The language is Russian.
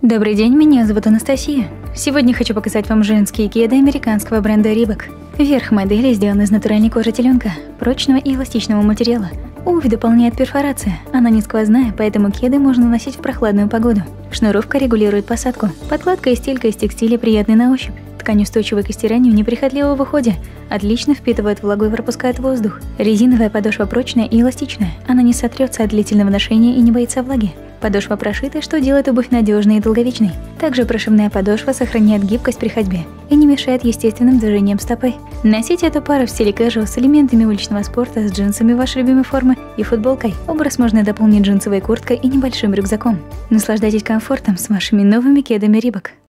Добрый день, меня зовут Анастасия. Сегодня хочу показать вам женские кеды американского бренда Reebok. Верх модели сделан из натуральной кожи теленка, прочного и эластичного материала. Обувь дополняет перфорация, она не сквозная, поэтому кеды можно носить в прохладную погоду. Шнуровка регулирует посадку. Подкладка и стелька из текстиля приятной на ощупь. Ткань устойчивая к стиранию, неприхотливого в уходе. Отлично впитывает влагу и пропускает воздух. Резиновая подошва прочная и эластичная. Она не сотрется от длительного ношения и не боится влаги. Подошва прошита, что делает обувь надежной и долговечной. Также прошивная подошва сохраняет гибкость при ходьбе и не мешает естественным движениям стопы. Носите эту пару в стиле casual с элементами уличного спорта, с джинсами вашей любимой формы и футболкой. Образ можно дополнить джинсовой курткой и небольшим рюкзаком. Наслаждайтесь комфортом с вашими новыми кедами Reebok.